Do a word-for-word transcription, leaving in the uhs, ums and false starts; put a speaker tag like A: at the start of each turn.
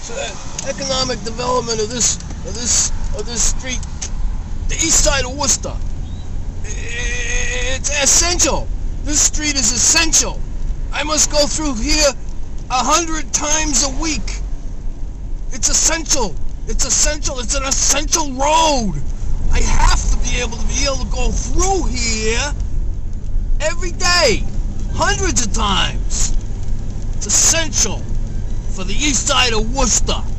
A: for the economic development of this of this of this street, the east side of Worcester. It's essential. This street is essential. I must go through here a hundred times a week. It's essential. It's essential. It's an essential road. I have to be able to be able to go through here every day, hundreds of times. It's essential for the east side of Worcester.